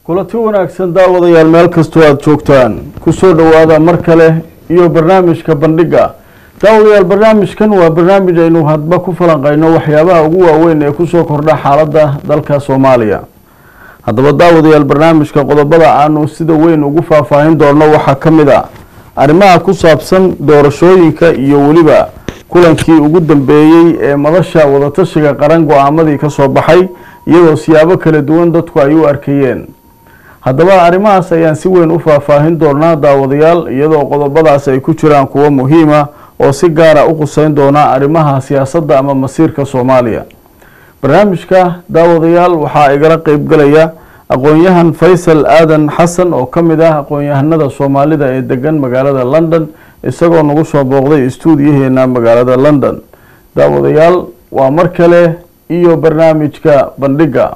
kulanti wanaagsan daawadayaal meel kastoo aad joogtaan kusoo dhawaada mar kale iyo barnaamijka bandhiga. daawadayaal barnaamijkan waa barnaamij aynu hadba ku falanqeyno waxyaabaha ugu waaweyn ee kusoo kordha xaaladda dalka Soomaaliya. haddaba daawadayaal barnaamijka qodobada aanu sida weyn ugu faahfaahin doono waxaa ka mid ah arrimaha ku saabsan doorashooyinka iyo waliba kulankii ugu dambeeyay ee madasha wadatashiga qaran go'aamadii ka soo baxay iyadoo siyaabo kala duwan dadku ay u arkayeen. haddaba arrimahaas ayaan si weyn u faahfaahin doonaa daawadayaal iyadoo qodobadaas ay ku jiraan kuwo muhiim ah oo si gaar ah u quseyn doona arrimaha siyaasadda ama masiirka Soomaaliya. barnaamijka daawadayaal waxaa igala qayb galaya aqoon-yahan Faysal Aadan Xasan oo ka mid ah aqoon-yahanada Soomaalida ee degan magaalada London isagoo nagu soo booqday stuudiyaheena magaalada London. daawadayaal waa mar kale iyo barnaamijka bandhiga.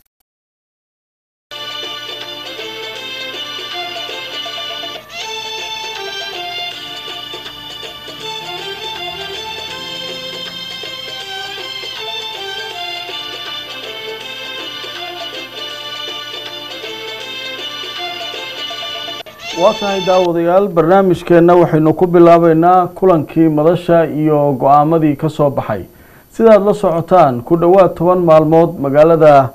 waatahay daawadayaal barnaamijkeena waxaynu ku bilaabeynaa kulankii madasha iyo go'aamadii ka soo baxay. sidaad la socotaan ku dhawaad 10 maalmood magaalada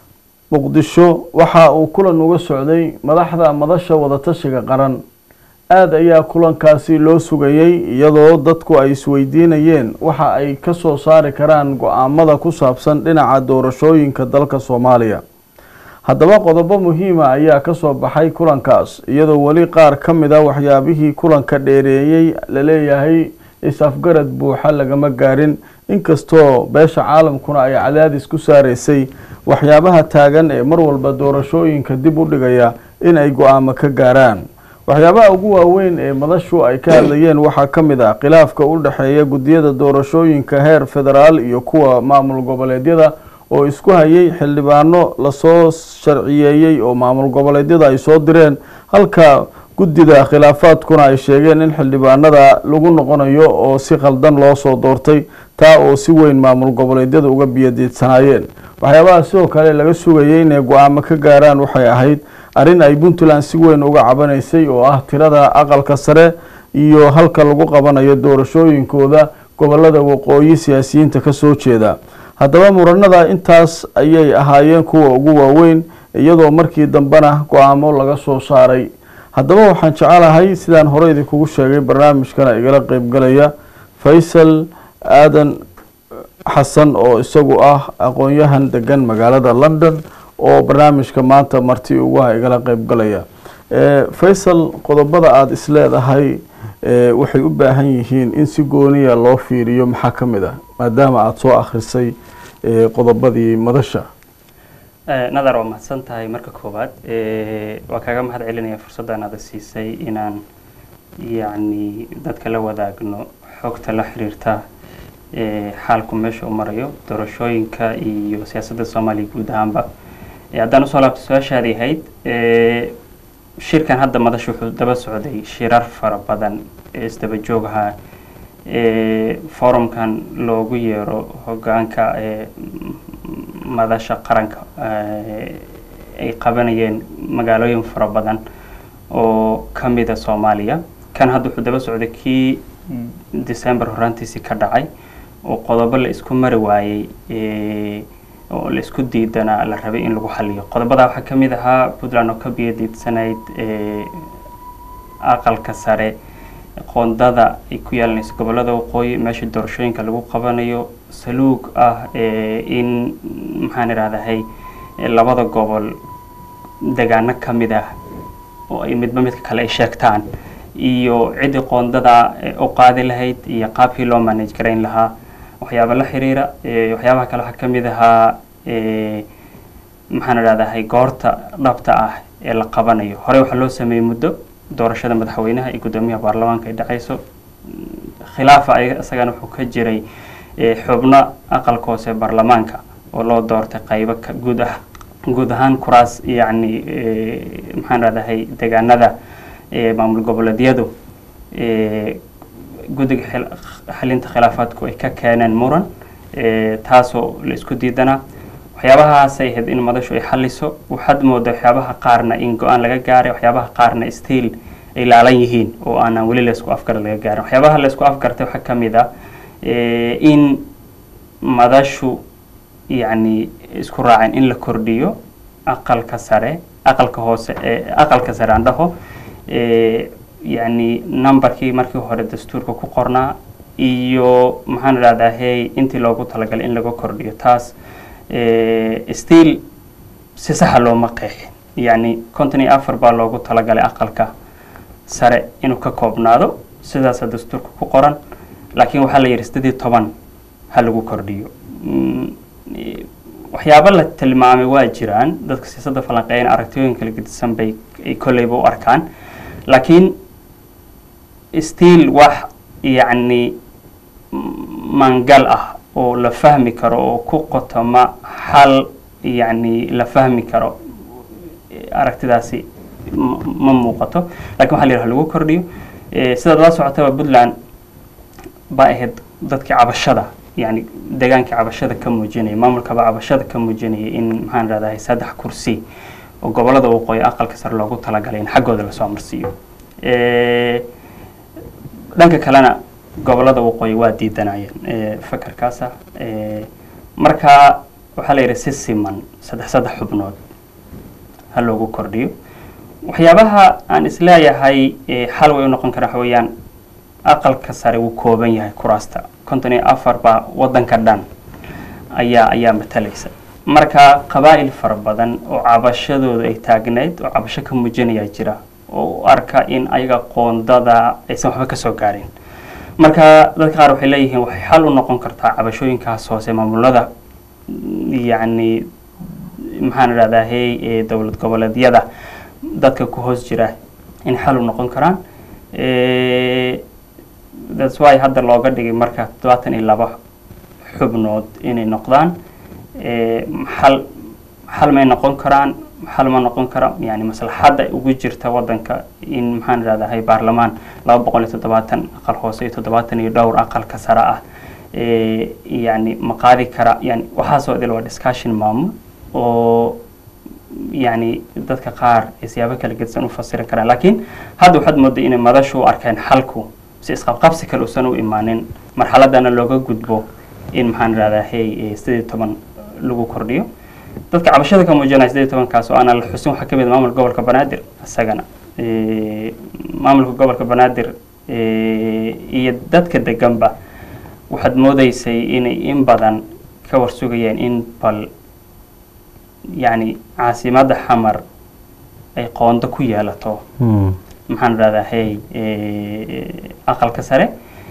Muqdisho waxa uu kulan uga socday madaxda madasha wadatashiga qaran. aad ayaa kulankaasi loo sugayay iyadoo dadku ay isweydiinayeen waxa ay ka soo saari karaan go'aamada ku saabsan dhinaca doorashooyinka dalka Soomaaliya. haddaba qodobo muhiim ah ayaa ka soo baxay kulankaas iyadoo wali qaar ka mid ah waxyaabihii kulanka dheereeyay la leeyahay is-afgarad buuxa lagama gaarin inkastoo beesha caalamkuna ay cadaadis ku saareysay waxyaabaha taagan ee mar walba doorashooyinka dib u dhigaya in ay go'aamo ka gaaraan. waxyaabaha ugu waaweyn ee madashu ay ka hadlayeen waxaa ka mid ah khilaafka u dhaxeeya gudiyada doorashooyinka heer federaal iyo kuwa maamul goboleedyada oo isku hayay xildhibaano la soo sharciyeeyay oo maamul goboleedyada ay soo direen halka gudida khilaafaadkuna ay sheegeen in xildhibaanada lagu noqonayo oo si qaldan loo soo doortay taa oo si weyn maamul goboleedyada uga biyadiidsanayeen. waxyaabaha sidoo kale laga sugayay inay go'aamo ka gaaraan waxay ahayd arrin ay Puntland si weyn uga cabanaysay oo ah tirada aqalka sare iyo halka lagu qabanayo doorashooyinkooda gobolada waqooyi siyaasiyiinta ka soo jeeda. haddaba muranada intaas ayay ahaayeen kuwa ugu waaweyn iyadoo markii dambana go'aamo laga soo saaray. haddaba waxaan jecelahay sidaan hore idinkugu sheegay barnaamijkana igala qayb galaya Faysal Aadan Xasan oo isagu ah aqoon-yahan degan magaalada London oo barnaamijka maanta marti ugu igala qayb galaya. Faysal qodobada aad isleedahay waxay u baahan yihiin in si gooniya loo fiiriyo maxaa ka mid ah maadaama aad soo akhrisay qodobadii madasha. nadar waa mahadsan tahay marka koobaad waa kaaga mahad celinaya fursaddan aad siisay inaan yacni dadka la wadaagno xogta la xiriirta xaalku meesha u marayo doorashooyinka iyo siyaasadda Soomaaliya guud ahaanba. haddaan usoo laabto su-aashaadii ahayd shirkan hadda madasha wuxuu daba socday shirar fara badan ee isdaba joog ahaa forumkan loogu yeero hoggaanka madasha qaranka ay qabanayeen magaalooyin fara badan oo ka mid ah Soomaaliya. kan hadda wuxuu daba socday kii December horaantiisii ka dhacay oo qodobo la isku mari waayay oo la isku diidana la rabay in lagu xaliyo. qodobada waxaa ka mid ahaa Puntland oo ka biyadiidsanayd aqalka sare qoondada ay ku yeelanayso gobolada waqooyi meesha doorashooyinka lagu qabanayo saluug ah in maxaan iraahdahay labada gobol deegaano ka mid ah oo ay midba midka kale ay sheegtaan iyo cidii qoondada u qaadi lahayd iyo qaabkii loo manage gareyn lahaa waxyaabo la xiriira. waxyaabaha kale waxaa ka mid ahaa maxaan iraahdahay goorta dhabta ah ee la qabanayo. hore waxaa loo sameeyay muddo doorashada madaxweynaha iyo gudoomiyaha baarlamaanka ay dhacayso. khilaafa asagana wuxuu ka jiray xubno aqalka hoose baarlamaanka oo loo doortay qaybo guud ahaan kuraas yacni maxaan iraahdahay deegaanada maamul goboleedyadu guddiga xalinta khilaafaadku ay ka keeneen muran taasoo la isku diidana. waxyaabahaasay ahayd in madashu ay xaliso. waxaad moodaa waxyaabaha qaarna in go-aan laga gaaray, waxyaabaha qaarna stiil ay laalan yihiin oo aanan weli laysku afgar laga gaarin. waxyaabaha laysku afgartay waxaa ka mid ah in madashu yani isku raaceen in la kordhiyo aqalka sare, aqalka hoose, aqalka sare aan dhaho, yani numberkii markii hore dastuurka ku qornaa iyo maxaan idhahdaa intii loogu talagalay in laga kordhiyo. taas stiil si saxa looma qeexin. yani 54 baa loogu talagalay aqalka sare inuu ka koobnaado, sidaasa dastuurka ku qoran, laakiin waxaa la yidhi 18 ha lagu kordhiyo. waxyaabo la tilmaamay waa jiraan, dadka siyaasadda falanqeeyana aragtiyooyin kala gedisan bay kolleyba u arkaan, laakiin stiil wax yani mangal ah oo la fahmi karo oo ku qotoma xal yani la fahmi karo aragtidaasi ma muuqato. laakiin waxaa la yidhaha lagu kordhiyo. sidaad la socotaba Puntland baa ahayd dadkii cabashada, yani deegaankii cabashada ka muujinaya, maamulkaba cabashada ka muujinaya in maxaan idhahdaa 3 kursi oo gobolada waqooyi aqalka sare loogu talagalay in xaggooda lasoo marsiiyo. dhanka kalena gobolada waqooyi waa diidanayeen fakarkaasa. marka waxaa la yidhi si siman 3 xubnood ha loogu kordhiyo. waxyaabaha aan isleeyahay xal way u noqon karaa waxa weeyaan aqalka sare wuu kooban yahay kuraasta 54 baa wadanka dhan ayaa matalaysa. marka qabaa'il fara badan oo cabashadooda ay taagnayd oo cabasho ka muujinaya jira oo arka in ayaga qoondada aysan waxba ka soo gaarin. marka dadka qaar waxay leeyihiin waxay xal u noqon kartaa cabashooyinkaas hoose maamulada yani maxaan idhahdaa dowlad goboleedyada dadka ku hoos jira in xal u noqon karaan. that's why hadda looga dhigay marka 72 xubnood inay noqdaan. xal may noqon karaan, xal ma noqon kara, yani maslaxadda ugu jirta wadanka in maxaan idhahdaa baarlamaan 270 aqal hoose iyo 72 aqalka sare ah yani ma qaadi kara. yani waxaasoo idil waa discussion maamul oo yani dadka qaar siyaabo kala gedsan u fasirin karaan, laakiin hadda waxaad moodaa inay madashu u arkeen xalku si isqabqabsi kale uusan u imaanin, marxaladana looga gudbo in maxaan idhahdaa 18 lagu kordhiyo. dadka cabashada ka muujinaya 18 kaas oo aan la xusin waxaa ka mid ah maamulka gobolka Banaadir. isagana maamulka gobolka Banaadir iyo dadka deganba waxaad moodaysay inay in badan ka warsugayeen in bal yani caasimada xamar ay qoonda ku yeelato maxaan idhahdaa aqalka sare.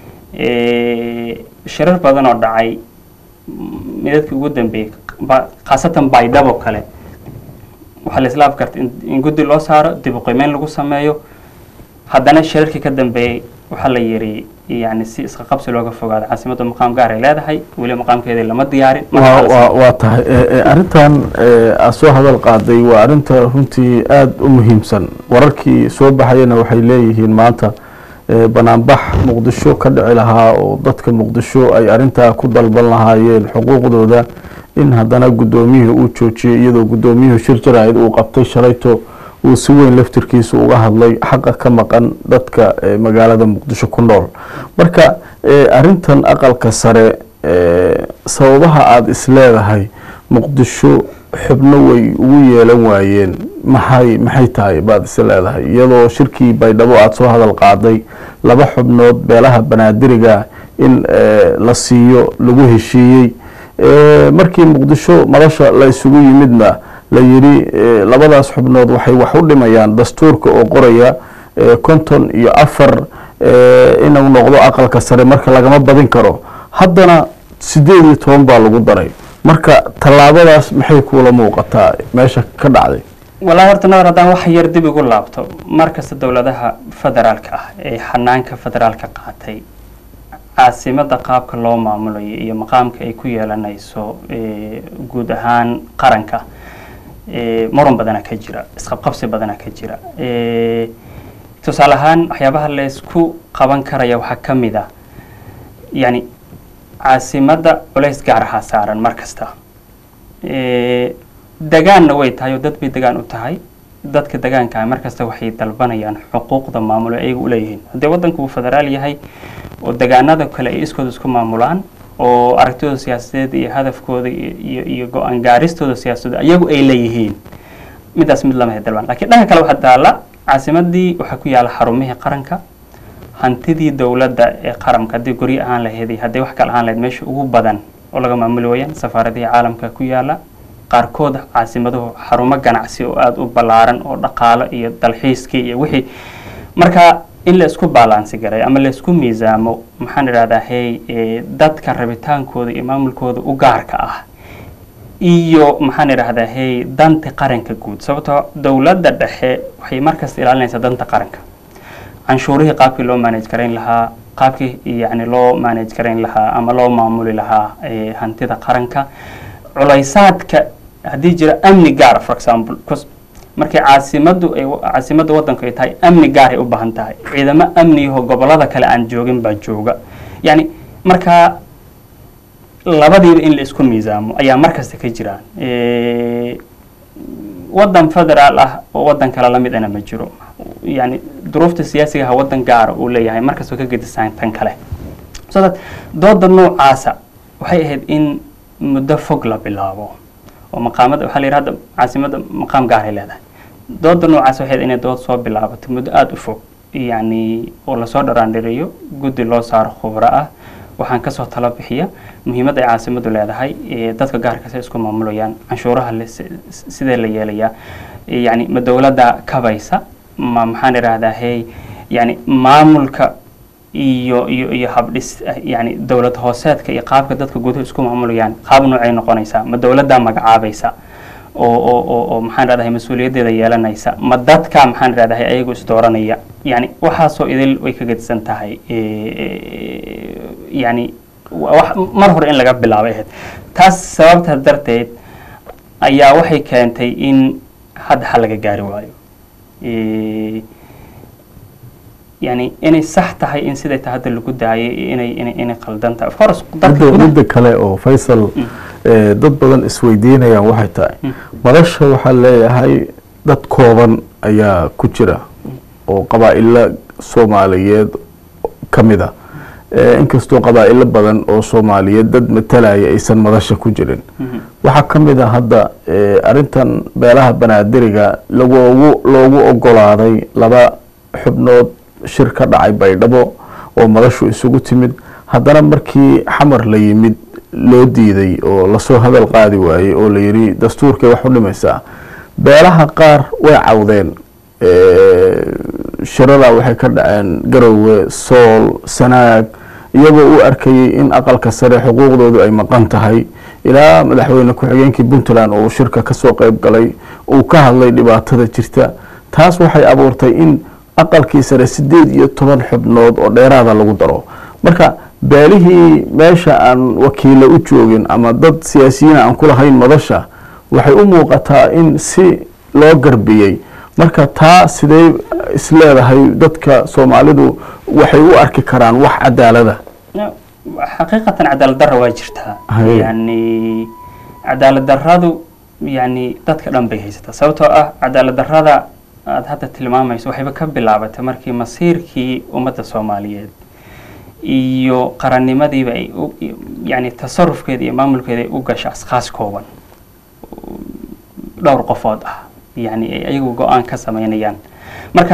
shirar badan oo dhacay midadkii ugu dambeeyay khaasatan baydhabo kale waxaa la isla afkartay in guddi loo saaro, dib u qiimeyn lagu sameeyo. haddana shirarkii ka dambeeyey waxaa la yidhi yani si iska qabsi looga fogaado caasimadda maqaam gaar ay leedahay, weli maqaamkeedii lama diyaarin. waa tahay arrintan aad soo hadal qaaday waa arrinta runtii aada u muhiimsan. wararkii soo baxayana waxay leeyihiin maanta banaanbax muqdisho ka dhici lahaa oo dadka muqdisho ay arrintaa ku dalban lahaayeen xuquuqdooda in haddana guddoomiyihii uu joojiyey, iyadoo guddoomiyuhu shir jaraa'id uu qabtay shalayto uu si weyn laftirkiisa uga hadlay xaqa ka maqan dadka magaalada muqdisho ku nool. marka arrintan aqalka sare sababaha aada isleedahay muqdisho xubno way ugu yeelan waayeen maxay tahay baad is leedahay, iyadoo shirkii baydhabo aada soo hadal qaaday 2 xubnood beelaha banaadiriga in la siiyo lagu heshiiyey. markii muqdisho madasha la isugu yimidna la yidhi 2daas xubnood waxay wax u dhimayaan dastuurka oo qoraya 54 inuu noqdo aqalka sare marka lagama badin karo. haddana 18 baa lagu daray. marka tallaabadaas maxay kuula muuqataa meesha ka dhacday? والله horta nadar haddaan wax yar dib ugu laabto markasta dowladaha federaalka ah ee xanaanka federaalka qaatay caasimada qaabka loo maamulayo iyo maqaamka ay ku yeelanayso guud ahaan qaranka muran badana ka jira, isqabqabsi badana ka jira. tusaale ahaan waxyaabaha la isku qaban karaya waxaa ka mid ah yani caasimada culays gaar ah saaran markasta degaanna way tahay oo dad bay degaan u tahay dadka degaanka markasta waxay dalbanayaan xuquuqda maamul ay ayagu u leeyihiin haddii waddanku uu federaal yahay oo degaanada kale ay iskooda isku maamulaan oo aragtidooda siyaasadeed iyo hadafkooda iyo go-aan gaaristooda siyaasadeed ayagu ay leeyihiin midaas mid lama dalban laakiin dhanka kale waxaa taala caasimadii waxaa ku yaala xarumihii qaranka hantidii dowladda ee qaranka haddii guryo ahaan lahayd haddii wax kale ahaan lahayd meesha ugu badan oo laga maamuli wayaan safaaradihii caalamka ku yaala qaarkood caasimaduhu xarumo ganacsi oo aada u ballaaran oo dhaqaalo iyo dalxiiskii iyo wixii marka in la isku baalaansi garay ama la isku miisaamo maxaan idhahdaa dadka rabitaankooda iyo maamulkooda u gaarka ah iyo maxaan idhahdaa danta qaranka guud sababtoo dowladda dhexe waxay markasta ilaalinaysaa danta qaranka canshuurihii qaabkii loo manage garayn lahaa qaabkii yani loo manage garayn lahaa ama loo maamuli lahaa hantida qaranka culaysaadka haddii jira amni gaar for example markay caasimadda waddanku ay tahay amni gaar ay u baahan tahay ciidamo amniyaho gobolada kale aan joogin baa jooga yani markaa labadiiba in la isku miisaamo ayaa markasta ka jiraan waddan federaal ah oo waddan kale lamid ana ma jiro yani duruufta siyaasiga ha waddan gaara uu leeyahay markastoo ka gedisaan tan kale so that dooda noocaasa waxay ahayd in muddo fog la bilaabo oo maqaamada waxaa la yidhi hadda caasimadda maqaam gaaray leedahay dooda noocaas waxay ahayd inay dood soo bilaabato muddo aada u fog yani oo lasoo dharaandhiriyo guddi loo saaro khubro ah waxaan kasoo talo bixiya muhiimadda ay caasimaddu leedahay dadka gaarkaas ay isku maamulayaan canshuuraha sidee la yeelayaa yani ma dowladda kabaysa ma maxaan idhahdaa yani maamulka iyo habdhis yani dowlad hooseedka iyo qaabka dadka guduhu isku maamulayaan qaab noocay noqonaysaa ma dowladdaa magacaabaysa oo maxaan idhahdaa mas-uuliyaddeeda yeelanaysa ma dadka maxaan idhahdaa ayagu isdooranaya yani waxaasoo idil way ka gedisan tahay yani mar hore in laga bilaabay ahayd taas sababta darteed ayaa waxay keentay in hadda xal laga gaari waayo yani inay sax tahay in siday ta hadda lagu daayay inay qaldan tahay of course midda kale oo Faisal dad badan isweydiinayaan waxay tahay madasha waxaa leeyahay dad kooban ayaa ku jira oo qabaa'ilo Soomaaliyeed kamid ah inkastoo qabaa'ilo badan oo Soomaaliyeed dad matalaya aysan madasha ku jirin waxa kamid ah hadda arintan beelaha banaadiriga loogu ogolaaday laba xubnood shir ka dhacay Baydhabo oo madashu isugu timid haddana markii xamar la yimid loo diiday oo la soo hadal qaadi waayay oo la yiri dastuurka wax u dhimaysaa beelaha qaar way cawdeen shirada waxay ka dhaceen Garowe Sool Sanaag iyagoo u arkayay in aqalka sare xuquuqdoodu ay maqan tahay ilaa madaxweyne ku-xigeenkii Puntland oo shirka ka soo qayb galay uu ka hadlay dhibaatada jirta taas waxay abuurtay in aqalkii sare 18 xubnood oo dheeraada lagu daro marka beelihii meesha aan wakiilo u joogin ama dad siyaasiyiin aan ku lahayn madasha waxay u muuqataa in si loo garbiyay marka taa sidee isleedahay dadka Soomaalidu waxay u arki karaan wax cadaalada xaqiiqatan cadaalad darro waa jirtaa yani cadaalad darradu yani dadka dhan bay haysataa sababtoo ah cadaalad darrada aad hadda tilmaamayso waxayba ka bilaabatay markii masiirkii ummadda Soomaaliyeed iyo qarannimadiiba ay yani tasarrufkeeda iyo maamulkeeda u gashay asqaas kooban dhowr qofood ah yani ayagu go'aan ka sameynayaan marka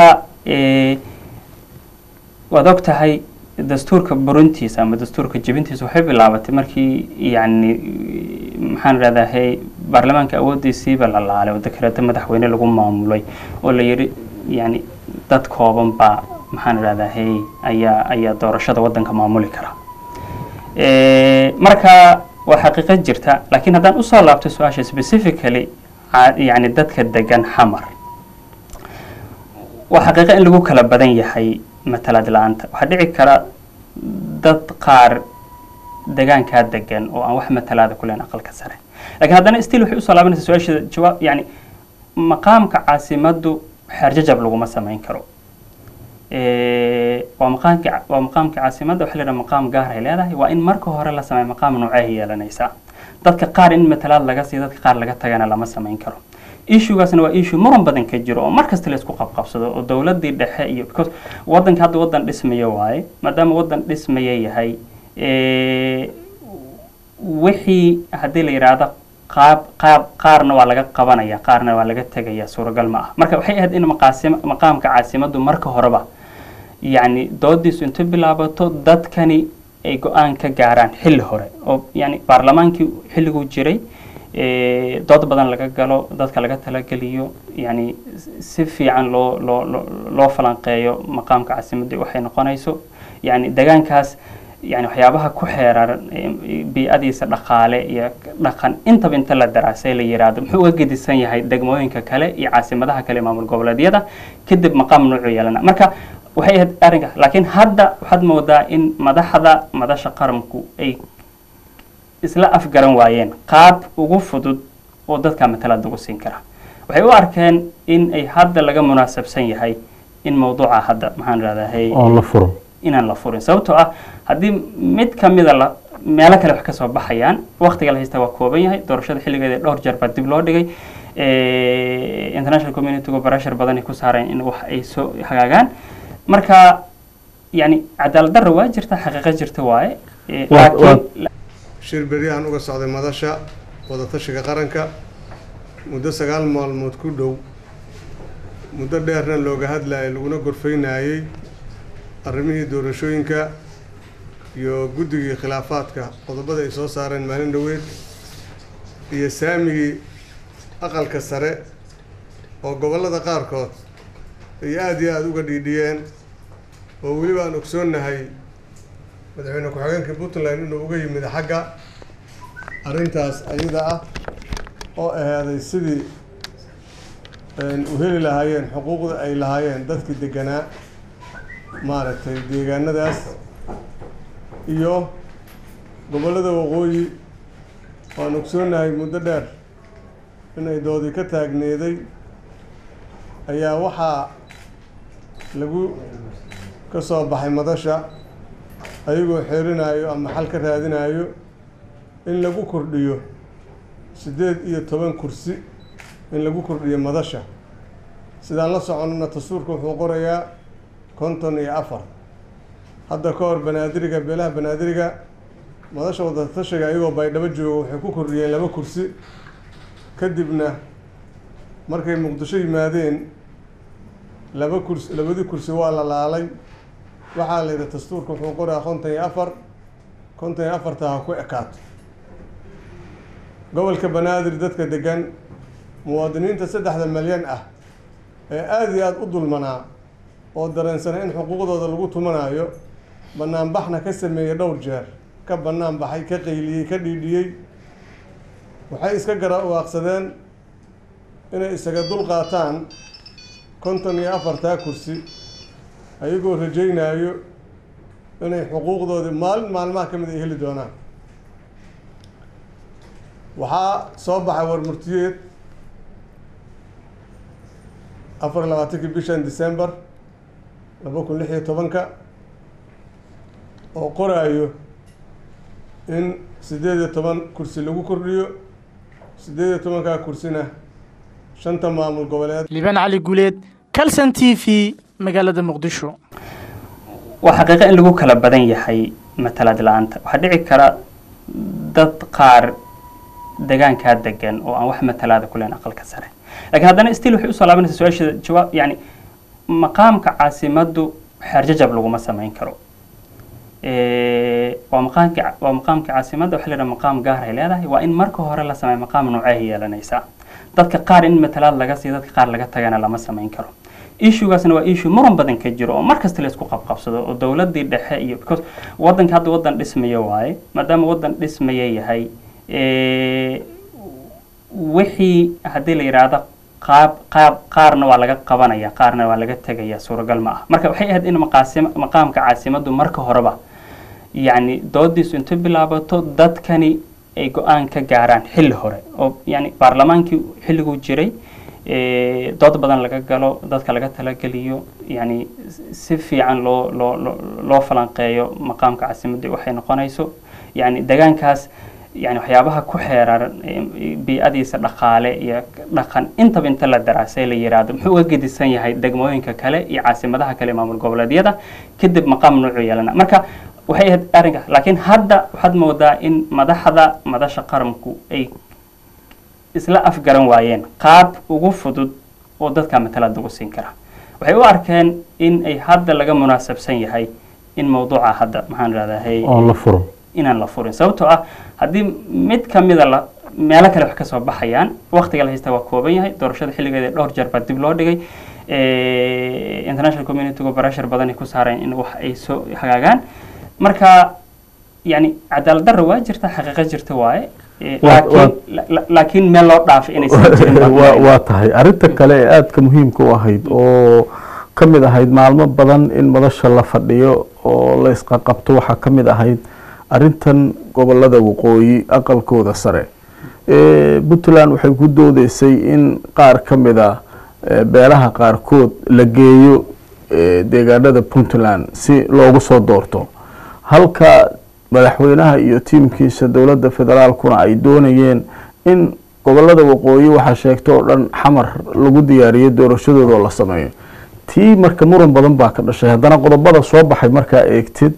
waad og tahay dastuurka buruntiisa ama dastuurka jebintiisa waxay bilaabatay markii yani maxaan idhahdaa baarlamaanka awoodiisiiba la laalay oo dekreeto madaxweyne lagu maamulay oo la yiri yani dad kooban baa maxaan idhahdaa ayaa doorashada waddanka maamuli kara marka waa xaqiiqad jirta laakiin haddaan usoo laabto su-aasha specifically yani dadka degan xamar waa xaqiiqo in lagu kala badan yahay matalaad la-aanta waxaa dhici kara dad qaar degaankaa degan oo aan wax matalaada ku leyn aqalka sare laakiin haddana still waxay usoo laabanaysa su-aasha jawaab yani maqaamka caasimaddu xeerjajab laguma samayn karo waa maqaamka caasimadda waxaa la yidhaha maqaam gaar ay leedahay waa in marka hore la sameeyo maqaam noocee yeelanaysaa dadka qaar in matalaad laga siiyo dadka qaar laga tagana lama samayn karo issuegaasna waa issue muran badan ka jiro oo markasta la isku qabqabsado oo dowladii dhexe iyo because wadanka hadda wadan dhismaya waaye maadaama wadan dhismaya yahay wixii haddii la yiraahdo qaarna waa laga qabanaya qaarna waa laga tegaya suuragal ma ah marka waxay ahayd in maqaamka caasimadu marka horeba yani doodiisu inta bilaabato dadkani ay go-aan ka gaaraan xilli hore oo yani baarlamaankii xilliguu jiray dood badan laga galo dadka laga talageliyo yani si fiican loo falanqeeyo maqaamka caasimadu waxay noqonayso yani deegaankaas يعني waxyaabaha ku xeeran biicadiisa dhaqaale iyo dhaqan intaba inta la daraasay la yiraahdo muxuu uga gedisan yahay degmooyinka kale iyo caasimadaha kale maamul goboleedyada kadib maqaam noocu yeelana marka waxay ahayd arrinka laakiin hadda waxaad moodaa in madasha qaranku ay isla afgaran waayeen qaab ugu fudud oo dadka matalaad ugu siin kara waxay u arkeen in ay hadda laga munaasabsan yahay in mawduuca hadda maxaan raadahay oo la furo inaan la furin sababtoo ah haddii mid ka mida meelo kale wax ka soo baxayaan waqtiga la haysta waa kooban yahay doorashada xilligeeda dhowr jeer baa dib loo dhigay international community-gu barashar badan ay ku saareen in wax ay soo hagaagaan marka yani cadaalad darro waa jirta xaqiiqo jirta waaye shir beryahan uga socday madasha wadatashiga qaranka muddo 9 maalmood ku dhow muddo dheerna looga hadlayay laguna gorfaynayay arrimihii doorashooyinka iyo guddigii khilaafaadka qodobada ay soo saareen maalin dhaweed iyo saamigii aqalka sare oo gobollada qaarkood ay aad iyo aad uga dhiidhiyeen oo weliba aan ogsoonnahay madaxweyne ku-xigeenka puntland inuu uga yimid xagga arrintaas ayada ah oo ahaaday sidii u heli lahaayeen xuquuqda ay lahaayeen dadkii deganaa maaragtay deegaanadaas iyo gobollada waqooyi waan ogsoonnahay muddo dheer inay doodi ka taagneeday ayaa waxaa lagu ka soo baxay madasha ayagoo xeerinayo ama xal ka raadinayo in lagu kordhiyo 18 kursi in lagu kordhiyo madasha sidaan la soconana dastuurka wuxuu qorayaa 54 hadda ka hor banaadiriga beelaha banaadiriga madasha wadatashiga ayagoo baydhabo jooga waxay ku kordhiyeen 2 kursi kadibna markay muqdisho yimaadeen 2 kursi waa la laalay waxaa la yidhi dastuurka wuxuu qoraa 54 taa ku ekaato gobolka banaadir dadka degan muwaadiniinta 3 milyan ah ee aad iyo aad u dulmanaa oo dareensanay in xuquuqdooda lagu tumanayo banaanbaxna ka sameeyay dhowr jeer ka banaan baxay ka qayliyey ka dhiidhiyey waxay iska garawaaqsadeen inay isaga dul qaataan 54 kursi ayagoo rajaynayo inay xuquuqdoodii maalmaha ka mid ay heli doonaan waxaa soo baxay warmurtiyeed 24 bishan December 2016 oo qoraayo in 18 kursi lagu kordhiyo 18 kursina 5 maamul goboleed Liban Ali Guleed Kalsan TV magaalada Muqdisho waxa xaqiiqo in lagu kala badan yahay matalaad la'aanta waxa dhici kara dad qaar deegaanka degan oo aan wax matalaada ku leen aqalka sare laakiin haddana still waxay u soo laabanaysaa su'aasha jawaab yani maqaamka caasimadu xarjajab laguma samayn karo waa maqaamka caasimada waxa la yiraahdaa maqaam gaar ah leedahay waa in marka hore la sameeyo maqaam noocaah yeelanaysa dadka qaar in matalaad laga siiyo dadka qaar laga tagana lama samayn karo issuegaasna waa issue muran badan ka jiro oo markasta la isku qabqabsado oo dowladii dhexe iyo because wadanka hadda wadan dhismaya waaye maadaama wadan dhismaya yahay wixii haddii la yiraahdo qaarna waa laga qabanaya qaarna waa laga tegaya suuragal ma ah marka waxay ahayd in maqaamka caasimadu marka horeba yani doodiisu inta bilaabato dadkani ay go-aan ka gaaraan xilli hore oo yani baarlamaankii xilliguu jiray dood badan laga galo dadka laga talageliyo yani si fiican loo falanqeeyo maqaamka caasimadu waxay noqonayso yani deegaankaas يعني waxyaabaha ku xeeran biicadiisa dhaqaale iyo dhaqan inta la daraasay la yiraahdo muxuu uga gedisan yahay degmooyinka kale iyo caasimadaha kale maamul goboleedyada kadib maqam noocu yeelana marka waxay ahayd arrinka laakiin hadda waxaad moodaa in madasha qaranku ay isla afgaran waayeen qaab ugu fudud oo dadka matalaad ugu siin kara waxay u arkeen in ay hadda laga munaasabsan yahay in mawduuca hadda maxaan raadahay oo la furo inaan la furin sababtoo ah haddii mid ka mid ah meelo kale wax ka soo baxayaan waqtiga la haysta waa kooban yahay doorashada xilligeeda dhowr jeer baa dib loo dhigay international community-gu barashar badan ay ku saareen in wax ay soo hagaagaan marka yani cadaalad darro waa jirta xaqiiqo jirta waaye laakiin meel loo dhaafay inaysan jirin waa tahay arrinta kale ee aadka muhiimka u ahayd oo ka mid ahayd maalmo badan in madasha la fadhiyo oo la isqaqabto waxaa ka mid ahayd arrintan gobolada waqooyi aqalkooda sare puntland waxay ku doodeysay in qaar ka mid ah beelaha qaarkood la geeyo deegaanada puntland si loogu soo doorto halka madaxweynaha iyo tiimkiisa dowladda federaalkuna ay doonayeen in gobolada waqooyi waxaa sheegta oo dhan xamar lagu diyaariyay doorashadooda la sameeyo tii marka muran badan baa ka dhashay haddana qodobada soo baxay markaa eegtid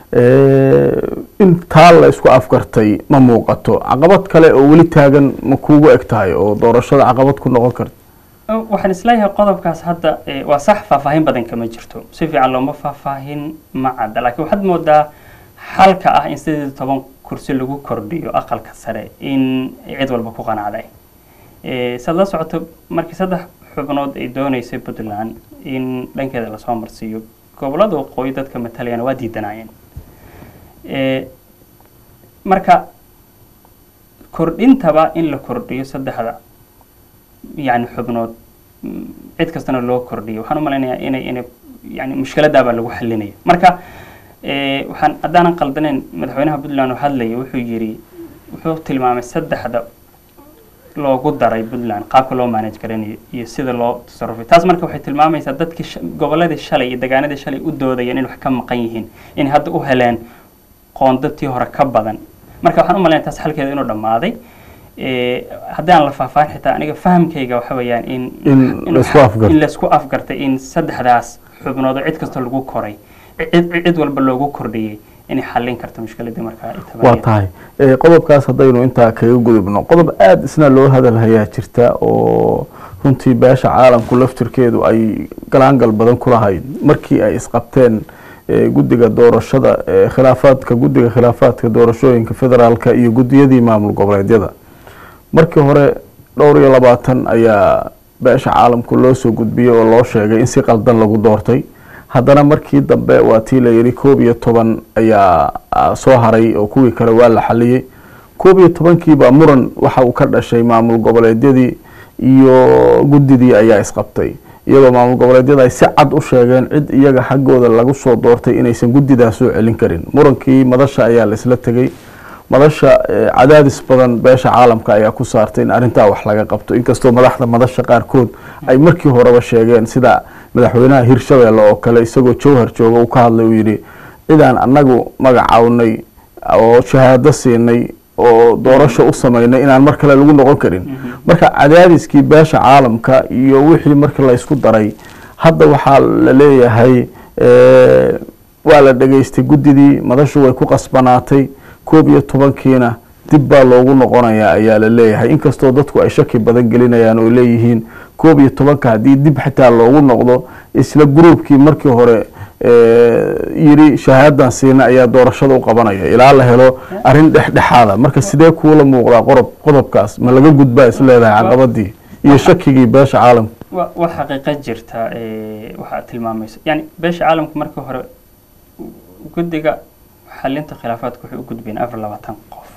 in taa la isku afgartay ma muuqato caqabad kale oo weli taagan ma kuugu eg tahay oo doorashada caqabad ku noqon karta waxaan isleeyahay qodobkaas hadda waa sax faahfaahin badan kama jirto si fiican looma faahfaahin ma cadda laakiin waxaad moodaa xalka ah in 18 kursi lagu kordhiyo aqalka sare in cid walba ku qanacday sad la socoto markii 3 xubnood ay doonaysay Puntland in dhankeeda la soo marsiiyo gobolada waqooyi dadka matalayana waa diidanayeen marka kordhintaba in la kordhiyo 3 يعني xubnood cid kastana loo kordhiyo waxaan u maleynayaa inay yani mushkiladaaba lagu xalinaya marka waxaan haddaanan qaldaneen madaxweynaha Puntland oo hadlaya wuxuu yiri wuxuu tilmaamay 3 loogu daray Puntland qaabka loo manage garanayo iyo sida loo tasarrufay taas marka waxay tilmaamaysaa dadkii goboladii shalay iyo deegaanadii shalay u doodayeen in wax ka maqan yihiin in hadda u heleen qoondatii hore ka badan marka waxaan u maleynayaa taas xalkeeda inuu dhamaaday haddaan la faahfaahin xitaa aniga fahamkayga waxa weeyaan in la isku afgartay in 3daas xubnood oo cid kasta lagu koray cid walba loogu kordhiyay inay xallin karto mushkiladii markaa waa tahay qodobkaas haddaynu intaa kaga gudubno qodob aad isna loo hadalhayaa jirta oo runtii beesha caalamku laftirkeedu ay galaangal badan ku lahayd markii ay isqabteen guddiga doorashada guddiga khilaafaadka doorashooyinka federaalka iyo guddiyadii maamul goboleedyada markii hore 22 ayaa beesha caalamku loo soo gudbiyay oo loo sheegay in si qaldan lagu doortay haddana markii dambe waa tii la yiri 11 ayaa soo haray oo kuwii kale waa la xaliyay 11kii baa muran waxa uu ka dhashay maamul goboleedyadii iyo guddidii ayaa isqabtay iyadoo maamul goboleedyada ay si cad u sheegeen cid iyaga xaggooda lagu soo doortay inaysan guddidaas soo celin karin murankii madasha ayaa la isla tegay madasha cadaadis badan beesha caalamka ayaa ku saartay in arintaa wax laga qabto inkastoo madaxda madasha qaarkood ay markii horeba sheegeen sida madaxweynaha Hirshabeelle oo kale isagoo jowhar jooga uu ka hadlay uu yiri cidaan anagu magacawnay oo shahaado siinay oo doorasho u sameynay inaan mar kale lagu noqon karin marka cadaadiskii beesha caalamka iyo wixii markii la isku daray hadda waxaa la leeyahay waa la dhageystay guddidii madashu way ku qasbanaatay 11kiina dib baa loogu noqonayaa ayaa la leeyahay inkastoo dadku ay shaki badan gelinayaan oo leeyihiin 11 hadii dib xitaa loogu noqdo isla groupkii markii hore yiri shahaadan siina ayaa doorashada u qabanaya ilaa la helo arin dhexdhexaada marka sidee kuula muuqdaa qodobkaas ma laga gudbaa isleedahay caqabadii iyo shakigii beesha caalamka waa xaqiiqo jirta waxa tilmaamaysa yani beesha caalamka markii hore guddiga xalinta khilaafaadku wuxuu u gudbeen 24 qof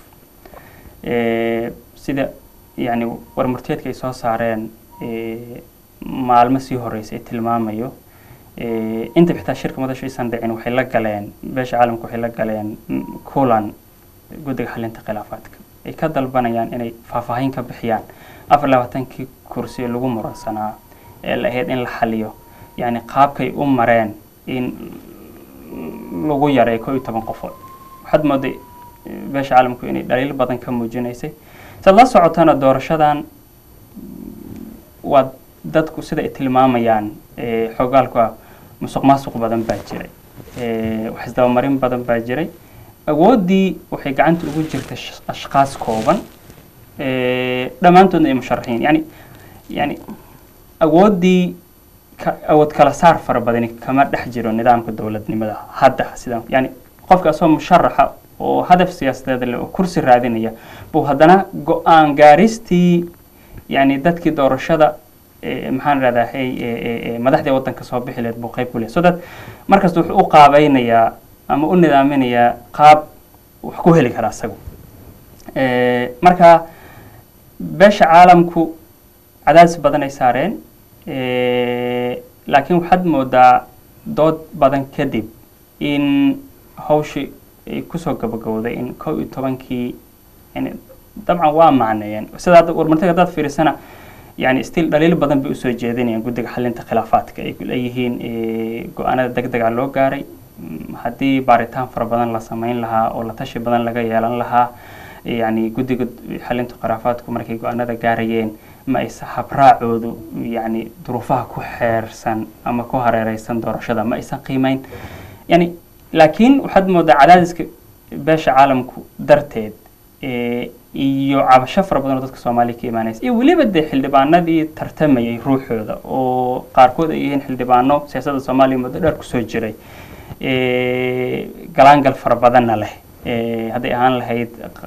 sida yani warmurteedka ay soo saareen maalmo sii horeysay tilmaamayo inta xitaa shirka madasha aysan dhicin waxay la galeen beesha caalamku waxay la galeen kulan guddiga xalinta khilaafaadka ay ka dalbanayaan inay faahfaahin ka bixiyaan 24kii kursi lagu muransanaa ee la ahayd in la xaliyo yani qaabkay u mareen in lagu yaray 11 qofood waxaad mooday beesha caalamku inay dhaliil badan ka muujinaysay saad la socotana doorashadan waa dadku sida ay tilmaamayaan xogaalku ah musuqmaasuq badan baa jiray wax isdabamarin badan baa jiray awoodii waxay gacanta ugu jirtay ashqaas kooban dhammaantoodna ay musharaxiin yani awoodii awood kala saar fara badani kama dhex jiro nidaamka dowladnimada hadda sidan yani qofka asoo musharaxa oo hadaf siyaasadeed leh oo kursi raadinaya buu haddana go-aan gaaristii yani dadkii doorashada maxaan raadahay madaxdii waddanka soo bixi lahayd buu qayb ku leeyahay so that markasta wuxuu u qaabaynayaa ama u nidaaminayaa qaab wax ku heli kara isagu marka beesha caalamku cadaadis badan ay saareen laakiin waxaad moodaa dood badan kadib in hawshii ay kusoo gabagabowday in 11kii yani dabcan waa macneeyeen sida warmartiga haddaad fiirisana يعني still دليل بدن بأسوي جديني جودك حل انت خلافات كيقول أيهين أنا دق على لوجاري هدي بارتان فر بدن لسمين لها ولا تشي بدن لقى يلان لها يعني جودك حل انت خلافات كمركي أنا دقاريين ما يسحب راعود يعني ظروفها كحير سن أما كهر رئيسن دور شدا ما يسن قيمين يعني لكن وحد مود عدادك باش عالم درتيد iyo cabasho fara badan oo dadka Soomaaliya ka imaanaysa iyo waliba xildhibaanadii tartamayay ruuxooda oo qaarkood ay yihiin xildhibaano siyaasadda Soomaaliya muddo dheer ku soo jiray galaangal fara badanna leh hadday ahaan lahayd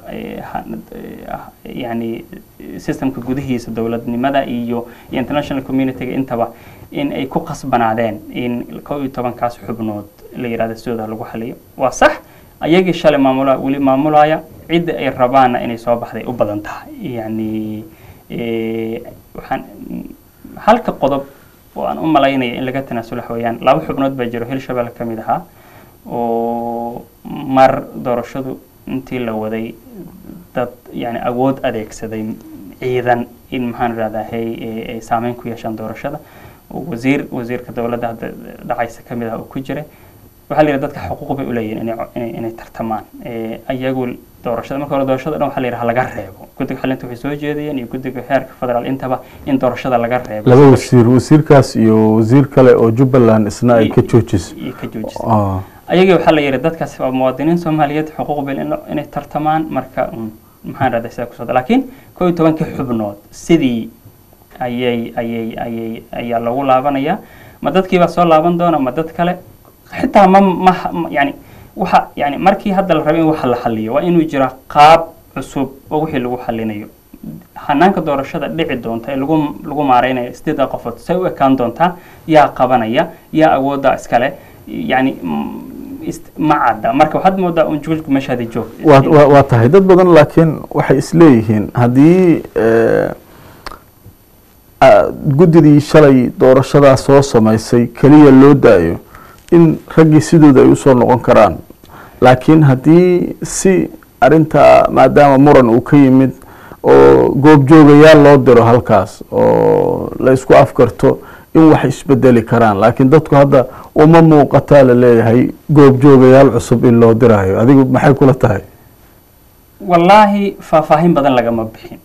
yani systemka gudihiisa dowladnimada iyo international community intaba in ay ku qasbanaadeen in 11 kaas xubnood la yiraahdo sidoo lagu xaliyo waa sax ayagii shalay maamula wali maamulaya cid ay rabaana inay soo baxday u badan tahay yani waxaan halka qodob oo aan u malaynaya in laga tanaasulo xawayaan laba xubnood baa jiro Hirshabelle kamid aha oo mar doorashadu intii la waday dad yani awood adeegsaday ciidan in maxaan raadahay ay saameyn ku yeeshaan doorashada wasiirka dawladda dhacaysa kamid ah oo ku jiray waxa la yiraahdaa dadka xuquuq bay u leeyihiin inay tartamaan ayagu doorashada marka hore doorashada dhan waxa la yiraahdaa laga reebo guddiga xalinta waxay soo jeediyeen iyo guddiga heerka federaal intaba in doorashada laga reebo laba wasiirkaas iyo wasiir kale oo Jubbaland isna ay ka joojisay ayaga waxa la yiraahdaa dadkaas waa muwaadiniin Soomaaliyeed xuquuq bay inay tartamaan marka maxaan raadaysaa sida ku soo laakiin 11 xubnood sidii ayay lagu laabanaya ma dadkii ba soo laaban doona ma dad kale حتى ما يعني وح يعني مركي هذا الربيع وحل حليه وإنه يجرى قاب عصوب ووحي اللي وحلينيه حنانك دور الشدة دعي دونتا لقوم معرينا استيدا قفت سوى كان دونتا يا قبنية يا أودا إسكالة يعني ما عدا مركب حد مودا ونجولك مش هذه جو وتهدد بدن لكن وحي إسليهن هذه جددي شلي دور الشدة صوصة ما يسي كلية اللودايو in ragii sidooda ay u soo noqon karaan laakiin hadii si arinta maadaama muran uu ka yimid oo goob joogayaal loo diro halkaas oo la isku afkarto in wax isbedeli karaan laakiin dadku hadda uma muuqata la leeyahay goob joogayaal cusub in loo dirayo adigu maxay kula tahay wallahi faahfaahin badan laga ma bixin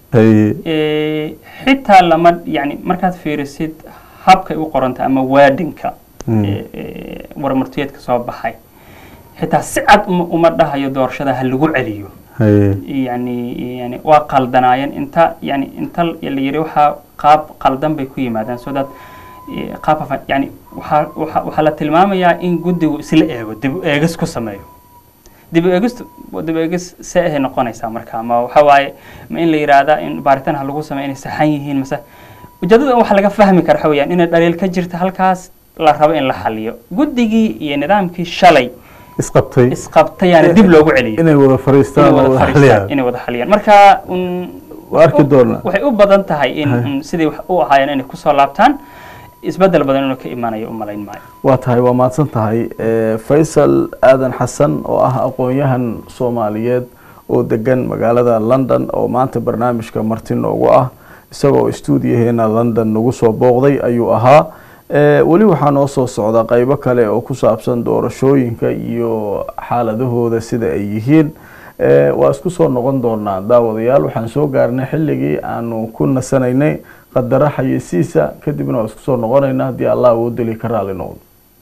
xitaa lama yani markaad fiirisid habka ay u qoranta ama waadinka warmartiyeedka soo baxay xitaa si cad uma dhahayo doorashada hal lagu celiyo yani waa qaldanaayeen inta la yiri waxa qaab qaldan bay ku yimaadaan soo dad qaab yani waxa la tilmaamayaa in guddigu isla eego dib eegis ku sameeyo dib eegis saah noqonaysa marka ma waxa waaye ma in la yiraahdo in baaritaan hal lagu sameeyo inay saxan yihiin mase ujeedada waxa laga fahmi karaa xawayaan in dhaliil ka jirta halkaas la rabo in la xaliyo guddigii iyo nidaamkii shalay isqabtay yani dib loogu celiyo inay wada fariistaan inay wada xaliyaan marka waarki doona waxay u badan tahay in sidii wax u ahaayeen inay ku soo laabtaan isbedel badan inuu ka imaanayo u malayn maayo waa tahay waa maadsan tahay Faisal Aadan Xasan oo ah aqoon-yahan Soomaaliyeed oo degan magaalada London oo maanta barnaamijka martin ugu ah isagoo stuudiyaheena London nagu soo booqday ayuu ahaa wali waxaa noo soo socda qaybo kale oo ku saabsan doorashooyinka iyo xaaladahooda sida ay yihiin waa isku soo noqon doonaa daawadayaal waxaan soo gaarnay xilligii aanu ku nasanaynay qadaro xayeysiisa kadibna waa isku soo noqonaynaa haddii allah uu dili ka raali noqdo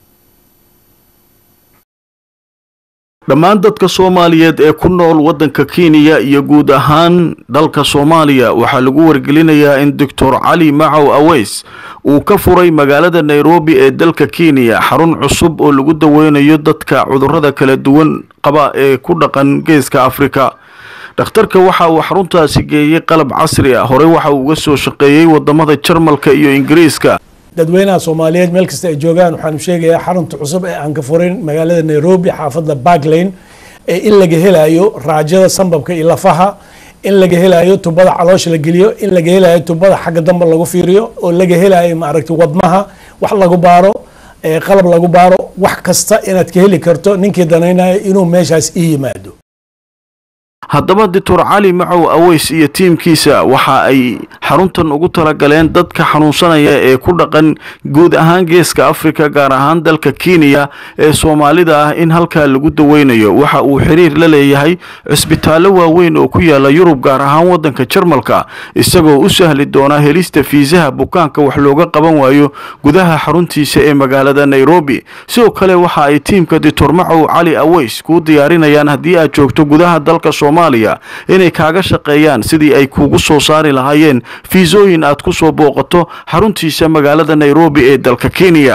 dhammaan dadka Soomaaliyeed ee ku nool wadanka Kenya iyo guud ahaan dalka Soomaaliya waxa lagu wargelinayaa in Dr. Ali Macow Aweys uu ka furay magaalada Nairobi ee dalka Kenya xarun cusub oo lagu daweynayo dadka cudurrada kala duwan qaba ee ku dhaqan geeska Afrika. dhakhtarka waxa uu xaruntaasi geeyay qalab casri ah hore waxa uu uga soo shaqeeyay wadamada Jarmalka iyo Ingiriiska. dadweynaha Soomaaliyeed meel kasta ay joogaan waxaan sheegayaa xarunta cusub ee aan ka furin magaalada Nairobi xaafadda Park Lane in laga helayo raajada sanbabka iyo lafaha in laga helayo tubada caloosha la geliyo in laga helayo tubada xagga dambe lagu fiiriyo oo laga helayo ma aragti wadnaha wax lagu baaro qalab lagu baaro wax kasta inaad ka heli karto ninkii danaynayo inuu meeshaas yimaado. haddaba Dr. Ali Macow Aweys iyo tiimkiisa waxa ay xaruntan ugu talagaleen dadka xanuunsanaya ee ku dhaqan guud ahaan geeska Afrika gaar ahaan dalka Kenya ee Soomaalida ah in halka lagu daweynayo waxa uu xiriir la leeyahay isbitaallo waaweyn oo ku yaala Yurub gaar ahaan wadanka Jarmalka isagoo u sahli doona helista fiisaha bukaanka wax looga qaban waayo gudaha xaruntiisa ee magaalada Nairobi. sidoo kale waxa ay tiimka Dr. Macow Ali Aweys ku diyaarinayaan haddii aad joogto gudaha dalka Soomaaliya inay kaaga shaqeeyaan sidii ay kugu soo saari lahaayeen fiisooyin aad ku soo booqato xaruntiisa magaalada Nairobi ee dalka Kenya.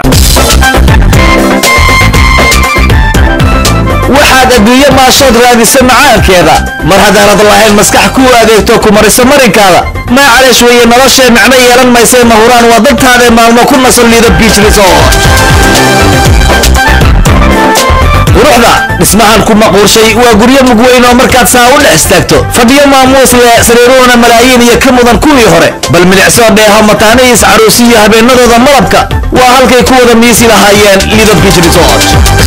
waxaad adduunyo maashood raadisa macaankeeda mar haddaanad lahayn maskax ku adeegto ku marisa marinkaada maacaleesh weeye noloshee macno yeelan maysee mahuraan waa dantaada maalmo ku nasan Lido Beach Resort. quruxda dhismahan ku maquurshay waa guryo mugweyn oo markaad saa u dhex istaagto fadhiyo maamuus leh sariiruhuna malaayiin iyo ka mudan kuwii hore bal milicsoo dheeho mataanihiis caruusi iyo habeenadooda malabka waa halkay ku wada miisi lahaayeen Lido Beach Resort.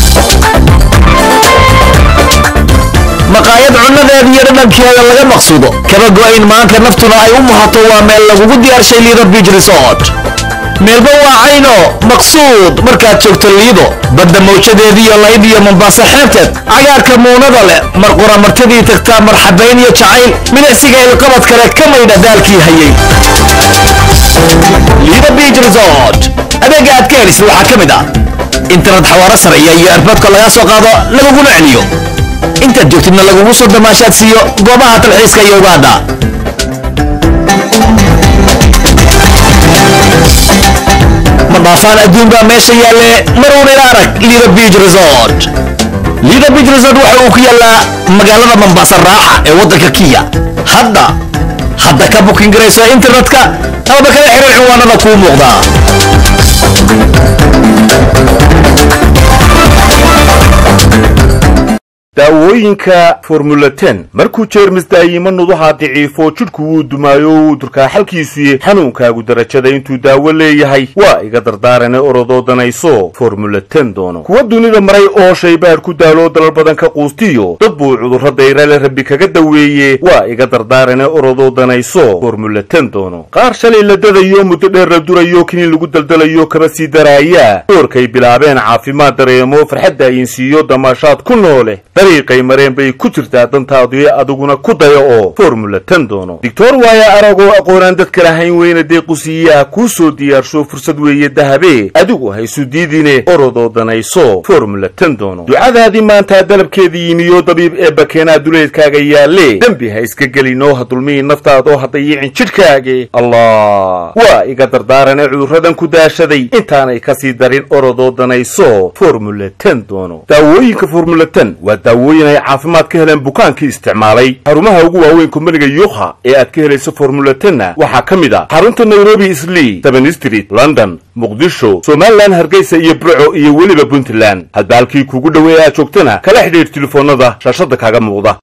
maqaayad cunadeeda iyo dhadhankeeda laga maqsuudo kaba go'ayn maanta naftuna ay u muhato waa meel lagugu diyaarshay Lido Beach Resort. meelba waa cayno maqsuud markaad joogto Lido badda mawjadeediyo layd iyo Mombasa xeebteed cagaarka muunada leh mar qura martidii tagtaa marxabayn iyo jacayl milicsiga ilqabad kale ka maydha daalkii hayay. Lido Beach Resort adeega aad ka helisay waxaa ka mid ah internet xawaaro sareeya iyo airportka laga soo qaado laguguna celiyo intaad joogtidna lagugu soo damaashaad siiyo goobaha talxiiska iyo ugaadha. مضافان أدوبا ماشي يالي مرون الارك Lido Beach Resort. Lido Beach Resort وحوك يالا مقالة منباسة الراحة ودك كيا هدا كابوكين جريسو انترنت كا او بكلا حير العنوان نكو مغدا. daawooyinka Formula 10 markuu jeermis daayimo nudaha daciifo jidhku uu dumaayo durka xalkiisu xanuunkaagu darajada intuu daawo leeyahay waa iga dardaaranay orodoodanayso Formula 10 doono kuwa dunida maray oo shaybaar ku daalo dalal badan ka quustiyo dad buu cudurrada irale rabbi kaga daweeye waa iga dardaaranay orodoodanayso Formula 10 doono qaar shalay la dadayo muddo dheer la durayo kini lagu daldalayo kaba sii daraaya doorkay bilaabeen caafimaad dareemo farxadda insiyo damaashaad ku noole dariiqay mareen bay ku jirtaa dantaadu adiguna ku dayo oo Formula 10 doono Dr. Waya arago aqoonaan dadka lahayn weyna deequsiya ku soo diyaarsho fursad weeye dahabe adigu haysu diidine orodoodanayso Formula 10 doono ducadaadii maanta dalabkeedii yimiyo dabiib ee bakeena duleedkaaga yaale dambi ha iska gelino hadulmii naftaada hadayicin jidhkaaga Allah waa iga dardaaranay cudurradan ku daashaday intaanay ka sii darin orodoodanayso Formula 10 doono daawooyinka Formula 10 waa daawooyin ay caafimaad ka heleen bukaankii isticmaalay xarumaha ugu waaweyn kumbaniga Yuha ee aad ka helayso Formula 10 waxaa ka mid ah xarunta Nairobi Islii 7 Street London Muqdisho Somaliland Hargeysa iyo Burco iyo weliba Puntland hadalkii kugu dhaweeyaa joogtana kala xiriir telefoonada shaashada kaaga muuqda.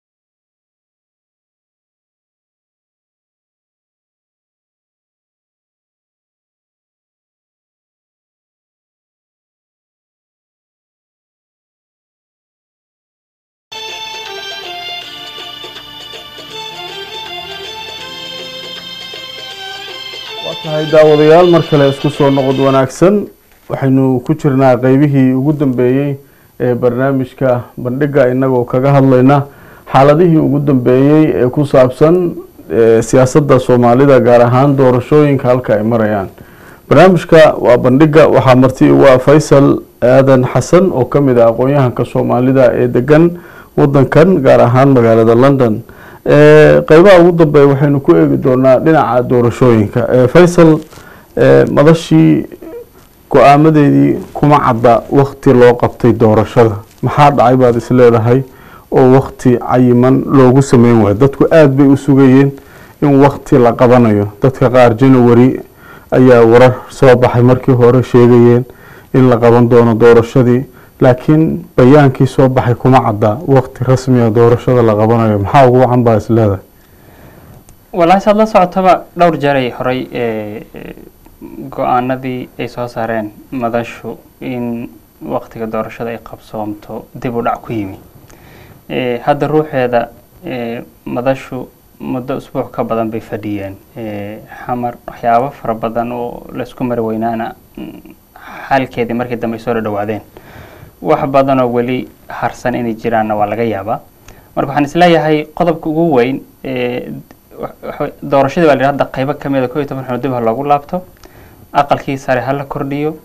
waxay daawadayaal mar kale isku soo noqod wanaagsan waxaynu ku jirnaa qaybihii ugu dambeeyay ee barnaamijka bandhiga inagoo kaga hadlayna xaaladihii ugu dambeeyey ee ku saabsan siyaasadda soomaalida gaar ahaan doorashooyinka halka ay marayaan. barnaamijka waa bandhiga waxaa marti waa Faysal Aadan Xasan oo ka mid ah aqoon-yahanka Soomaalida ee degan wadankan gaar ahaan magaalada London. qaybaha ugu dambeeya waxaynu ku eegi doonaa dhinaca doorashooyinka. Faysal, madashii go'aamadeedii kuma cadda waqti loo qabtay doorashada, maxaa dhacay baad is leedahay oo waqti cayiman loogu sameyn waayo? dadku aad bay u sugayeen in waqti la qabanayo. dadka qaar January ayaa warar soo baxay markii hore sheegayeen in la qaban doono doorashadii, laakiin bayaankii soo baxay kuma cadda waqti rasmi ah doorashada la qabanayo. maxaa ugu wacan baa is leedahay? والله سأل الله سعتبا دور جري هري go-aanadii ay soo saareen madashu in waqtiga doorashada ay qabsoomto dib u dhac ku yimi. hadda ruuxeeda madashu muddo usbuuc ka badan bay fadhiyeen xamar waxyaabo fara badan oo la isku mari weynaana xalkeedii markii dambe soo dhawaadeen. wax badan oo weli harsan inay jiraanna waa laga yaabaa. marka waxaan isleeyahay qodobka ugu weyn doorashadii waa la hadda qaybo ka mid ah 12 xubnood dib loogu laabto, aqalkii sare hala kordhiyo,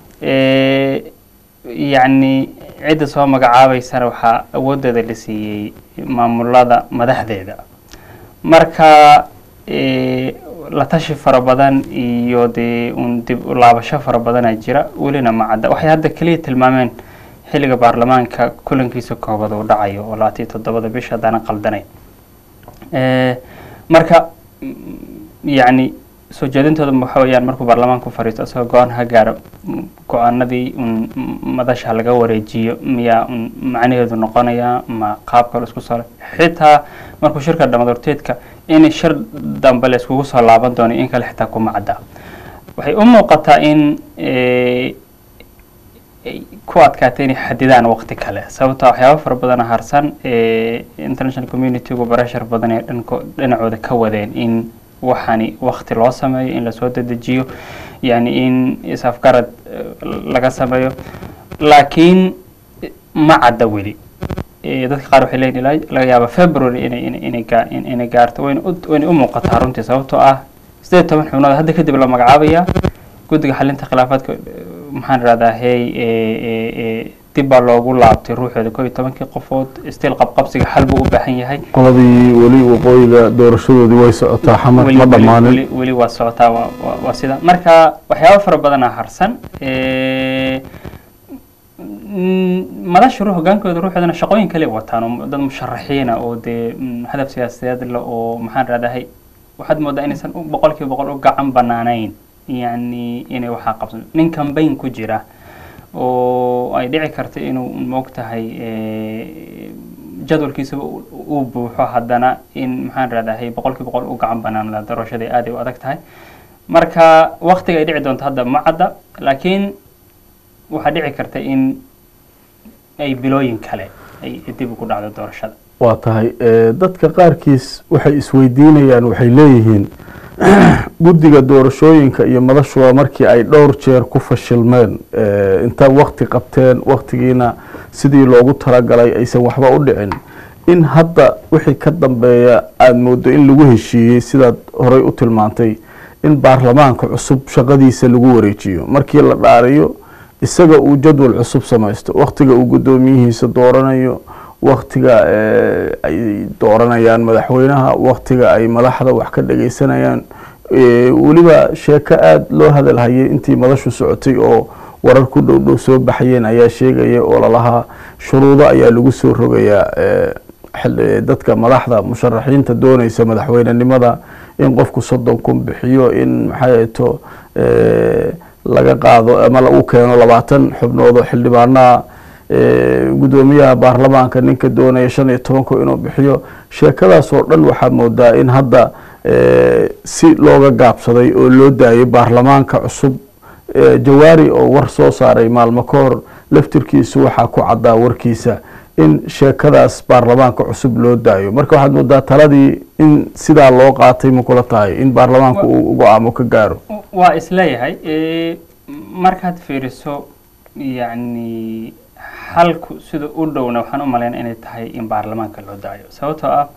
يعني عدة سواء مقعابي سنوحا أودة اللي سي معمولة مدحدة مركا لا تشوف فربضان يودي وندب لابشة فربضان أجرا ولنا ما عدا وحي هذا كلية المامين حلقة برلمان كلن كيسو كوبض ودعيو ولا تيتضبط بيش هذا قلدني مركا يعني soo jeedintooda waxa weeyaan markuu baarlamaanku fariisto asagoo go'aan ha gaaro go'aanadii madasha laga wareejiyo miyaa macnaheedu noqonaya ma qaabka la isku soo xitaa markuu shirka dhamadorteedka in shir dambe la isku soo laaban doono in kale xitaa kuma cadda. waxay u muuqataa in ku adkaatay in xadidaan waqti kale sababtoo waxyaabo fara badan harsan international community-gu barashar badan ee dhinacooda ka wadeen in waxani waqti loo sameeyo in la soo dedejiyo yani in isafgarad laga sameeyo laakiin ma cadda weli. dadka qaar waxay leeyihiin laga yaabo February inay gaarto weyn u muuqataa runtii sababtoo ah 18 xubnood hadda kadib la magacaabaya guddiga xalinta khilaafaadka maxaan raadaahay dib baa loogu laabtay ruuxeeda 12 qofood still qabqabsiga xal buu u baahan yahay. qoladii weli waqooyiga doorashadoodii way socotaa xamar ma dhamaanin weli waa socotaa waa sida marka waxyaabo fara badan harsan madasha hogaankooda ruuxeedana shaqooyin kale wataan dad musharaxiina oo de hadaf siyaasadeed la oo maxaan raadahay waxaad moodaa inaysan 100% u gacan banaanayn yani inay waxa qabsan nin campaign ku jira oo ay dhici karto inuu moogtahay jadwalkiisa uu buuxo haddana in maxaan raadahay 100% u gacan banaanada doorashada aad u adag tahay. marka waqtiga ay dhici doonto hadda ma cadda laakiin waxa dhici karta in ay bilooyin kale ay dib ugu dhacdo doorashada. waa tahay dadka qaarkiis waxay isweydiinayaan waxay leeyihiin guddiga doorashooyinka iyo madashu waa markii ay dhowr jeer ku fashilmeen inta waqti qabteen waqtigiina sidii loogu talagalay aysan waxba u dhicin in hadda wixii ka dambeeya aad moodo in lagu heshiiyey sidaad horey u tilmaantay in baarlamaanka cusub shaqadiisa lagu wareejiyo markii la dhaariyo isaga uu jadwal cusub samaysto waqtiga uu guddoomiyihiisa dooranayo waqtiga ay dooranayaan madaxweynaha waqtiga ay madaxda wax ka dhageysanayaan waliba sheeko aad loo hadal hayay intii madashu socotay oo warar ku dhow soo baxayeen ayaa sheegaya oo lalaha shuruudo ayaa lagu soo rogayaa dadka madaxda musharaxiinta doonaysa madaxweynenimada in qofku 30,000 bixiyo in maxayto laga qaado ama lagu keeno 20 xubnood oo xildhibaanada gudoomiyaha baarlamaanka ninka doonaya 15 inuu bixiyo. sheekadaas oo dhan waxa moodaa in hadda si looga gaabsaday oo loo daayay baarlamaanka cusub. jawaari oo war soo saaray maalmo ka hor laftirkiisu waxa ku caddaa warkiisa in sheekadaas baarlamaanka cusub loo daayo. marka waxaad moodaa taladii in sidaa loo qaatay ma kula tahay in baarlamaanku uu go'aamo ka gaaro? waa isleeyahay markaad fiiriso يعني xalku sida u dhowna waxaan u malaynaa inay tahay in baarlamaanka loo daayo sababtoo ah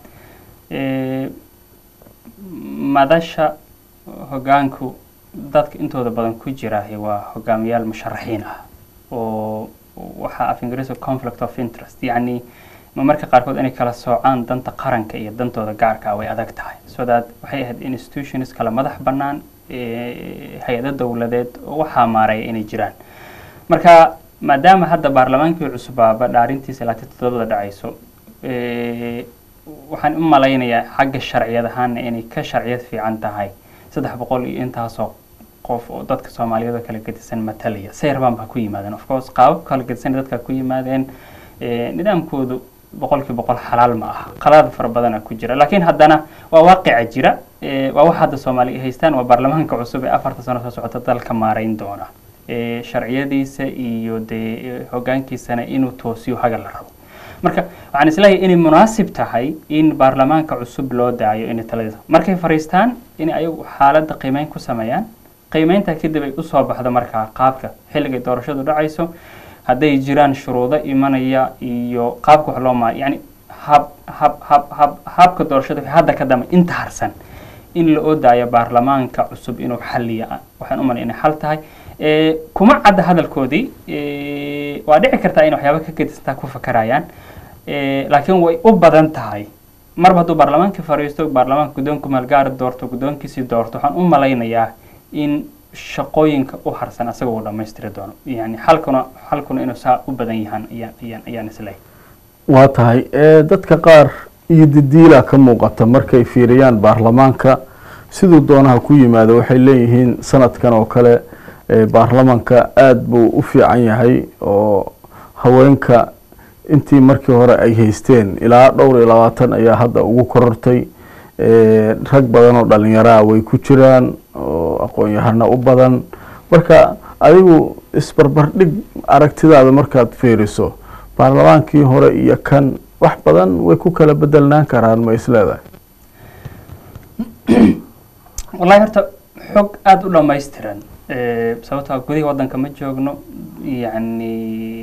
madasha hoggaanku dadka intooda badan ku jiraahi waa hogaamiyaal musharaxiin ah oo waxaa af ingiriisiga conflict of interest yacni marka qaarkood inay kala soocaan danta qaranka iyo dantooda gaarka ah way adag tahay so that waxay ahayd institutions kala madax bannaan hay-ado dowladeed oo waxaa maaraya inay jiraan marka maadaama hadda baarlamaankii cusubaaba dhaarintiisa ilaa 7 dhacayso waxaan u malaynayaa xagga sharciyad ahaana inay ka sharciyad fiican tahay 300 iyo intaasoo qof oo dadka Soomaaliyeed kala gedisan matalaya seerbaan ba ku yimaadeen of course qaab kala gedisan dadka ku yimaadeen nidaamkoodu 100% xalaal ma aha qalaad far badan ku jira laakiin haddana waa waaqic jira waa wax hadda Soomaaliya haystaan waa baarlamaanka cusub ee 4 sano soo socota dalka maareyn doona sharciyadiisa iyo hoggaankiisana inuu toosiyo haga la rabo marka waxaan islahay inay munaasib tahay in baarlamaanka cusub loo daayo in talada markay fariistaan in ay xaaladda qiimeyn ku sameeyaan qiimeynta kadib ay u soo baxdo marka qaabka xilliga doorashadu dhacayso hadday jiraan shuruudo imanaya iyo qaabka wax loo ma yani habka doorashada hadda ka damay inta harsan in la daayo baarlamaanka cusub inuu xalliyo waxaan u malaynaa xal tahay kuma cadda hadalkoodii waa dhici kartaa in waxyaabo ka gedistaa ku fakarayaan laakiin way u badan tahay marba hadduu baarlamaanka fariisto baarlamaanka guddoonka maalgaar doorto guddoonkiisii doorto waxaan u malaynayaa in shaqooyinka u harsan asagoo uu dhammaystiri doono yani xalkuna inuu saa u badan yahaan ayaan islahay waa tahay dadka qaar iyo didiila ka muuqata markay fiiriyaan baarlamaanka siduu doonaha ku yimaado waxay leeyihiin sanadkan oo kale baarlamaanka aad buu u fiican yahay oo haweenka intii markii hore ay haysteen ilaa 22 ayaa hadda ugu korortay rag badan oo dhalinyaro way ku jiraan oo aqoon-yahano u badan marka adigu isbarbardhig aragtidaada markaad fiiriso baarlamaankii hore iyo kan wax badan way ku kala bedelnaan karaan ma isleedahay wallahi horta xog aad u dhammaystiran sababtoo gudaha wadanka ma joogno yani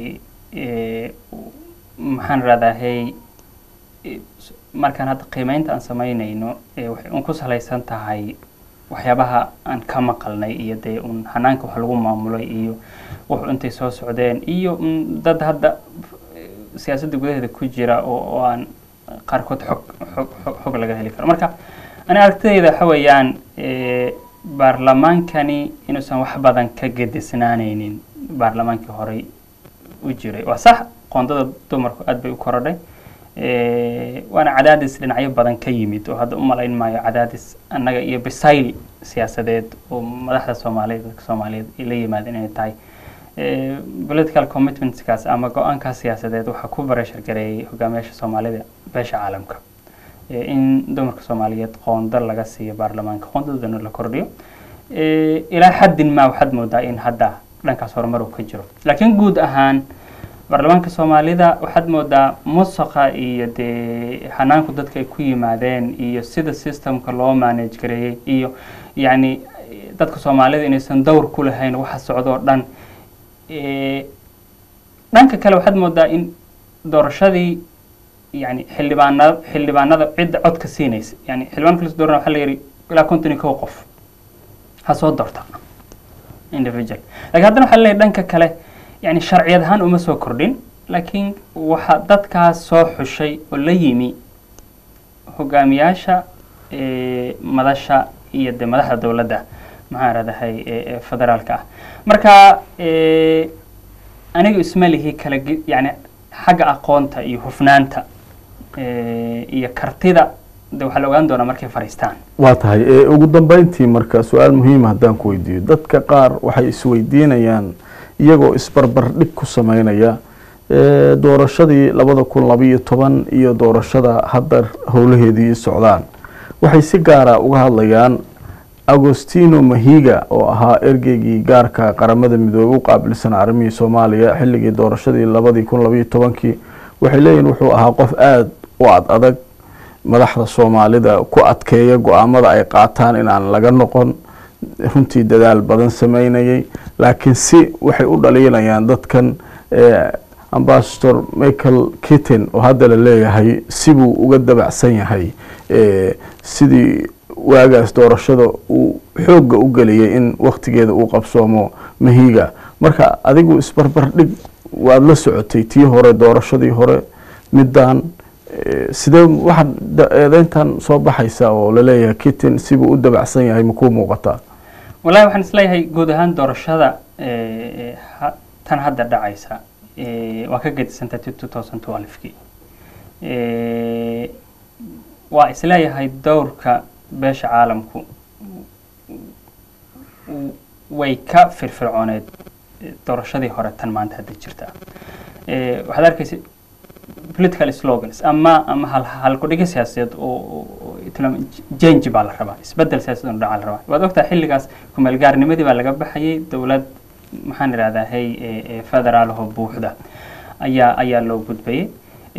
maxaan raadahay markaan hadda qiimeynta aan samaynayno waxay ku salaysan tahay waxyaabaha aan ka maqalnay iyo dee hanaanka wax lagu maamulay iyo wuxuu intay soo socdeen iyo dad hadda siyaasadda gudaheeda ku jira oo aan qaarkood xog laga heli karo marka ani aragtidayda waxa weeyaan baarlamaankani inuusan wax badan ka gedisnaanaynin baarlamaankii horey u jiray waa sax qoondada dumarku aad bay u korodhay waana cadaadis dhinacyo badan ka yimid oo hadda u malayn maayo cadaadis annaga iyo bisayl siyaasadeed oo madaxda Soomaaliyeed la yimaadeen inay tahay political commitmentskaas ama go-aankaas siyaasadeed waxaa ku barashar gareeyay hogaamiyaasha Soomaalida beesha caalamka in dumarka Soomaaliyeed qoonda laga siiyo baarlamaanka qoondadana la kordhiyo ilaa xaddin ma waxaad moodaa in hadda dhankaas horumar uu ka jiro laakiin guud ahaan baarlamaanka Soomaalida waxaad moodaa musaqa iyo dee hanaanku dadka ay ku yimaadeen iyo sida systemka loo manage gareeyay iyo yani dadka Soomaalida inaysan dowr ku lahayn waxa socdo dhan dhanka kale waxaad moodaa in doorashadii يعني xildhibaanada cid cod ka siinaysa yani xildhibaan kale doorna waxa la yiri ilaa 51 qof ha soo doorta individual laakiin haddana waxa la dhanka kale yani sharciyad ahaan uma soo kordhin laakiin waxa dadkaas soo xushay oo la yimi hogaamiyaasha madasha iyo madaxda dawladda maxaa raadahay federaalka marka anigu ismalihi kala yani xagga aqoonta iyo hufnaanta iyo kartida waxa la ogaan doonaa markay fariistaan waa tahay ugu dambeyntii marka su'aal muhiim ah hadaan ku weydiiyo dadka qaar waxay isweydiinayaan iyagoo isbarbardhig ku sameynaya doorashadii 2012 iyo doorashada hadda howlaheedii socdaan waxay si gaar ah uga hadlayaan Agostino Mahiga oo ahaa ergeygii gaarka qaramada midoobay u qaabilsan arrimihii Soomaaliya xilligii doorashadii 2012 waxay leeyihiin wuxuu ahaa qof aad u adag madaxda Soomaalida ku adkeeya go'aamada ay qaataan in aan laga noqon runtii dadaal badan sameynayay laakiin si waxay u dhaliilayaan dadkan ambassador Michael Keating oo hadda la leeyahay sibuu uga dabacsan yahay sidii waagaas doorashada uu xoogga u geliyay in waqtigeeda uu qabsoomo Mahiga marka adigu isbarbar dhig waad la socotay tii hore doorashadii hore midaan sidee waxa eedayntan soo baxaysa oo la leeyahay Keating sibuu u dabacsan yahay ma ku muuqataa والله waxaan isleeyahay guud ahaan doorashada tan hadda dhacaysa waa ka gedisantaa 2012kii waa isleeyahay dowrka beesha caalamku way ka firfircooneed doorashadii hore tan maanta hadda jirta waxaad arkaysa political slogans ama hal ku dhigay siyaasadeed oo change baa la rabaa isbedel siyaasadeed oo dhacal rabaa waad ogtaa xilligaas ku meel gaarnimadii baa laga baxayay dawlad maxaan raadahay federaal oo buuxda ayaa loo gudbayay